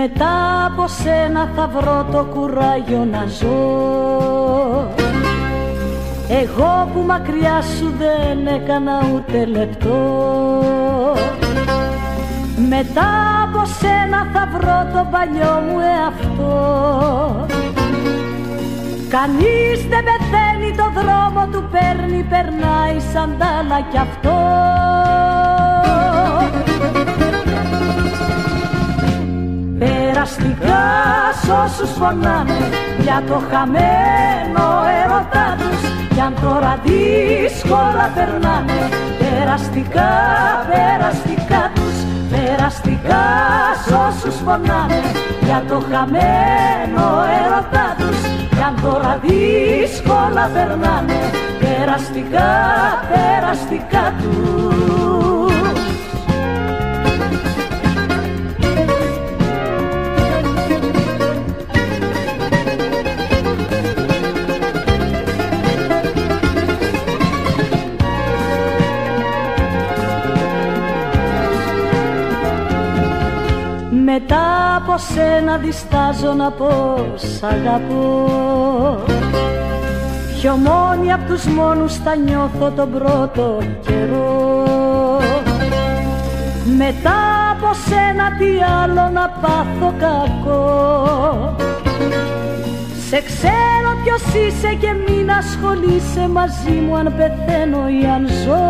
Μετά από σένα θα βρω το κουράγιο να ζω, εγώ που μακριά σου δεν έκανα ούτε λεπτό. Μετά από σένα θα βρω τον παλιό μου εαυτό. Κανείς δεν πεθαίνει, το δρόμο του παίρνει, περνάει σαν τ' άλλα κι αυτό. Περαστικά σ' όσους φωνάνε για το χαμένο έρωτά τους, κι αν τώρα δύσκολα περνάνε, περαστικά, περαστικά τους. Περαστικά σ' όσους φωνάνε για το χαμένο έρωτά τους, κι αν τώρα δύσκολα περνάνε, περαστικά, περαστικά τους. Μετά από σένα διστάζω να πω σ' αγαπώ, πιο μόνη απ' τους μόνους θα νιώθω τον πρώτο καιρό. Μετά από σένα τι άλλο να πάθω κακό. Σε ξέρω ποιος είσαι και μην ασχολείσαι μαζί μου αν πεθαίνω ή αν ζω.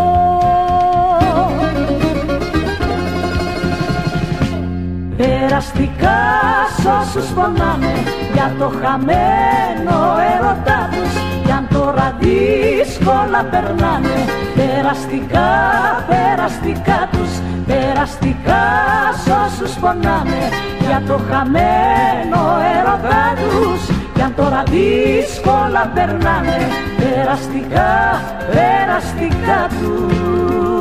Περαστικά σ' όσους φωνάνε για το χαμένο έρωτά τους, κι αν τώρα δύσκολα περνάνε, περαστικά, περαστικά τους. Περαστικά σ' όσους φωνάνε για το χαμένο έρωτά τους, κι αν τώρα δύσκολα περνάνε, περαστικά, περαστικά τους.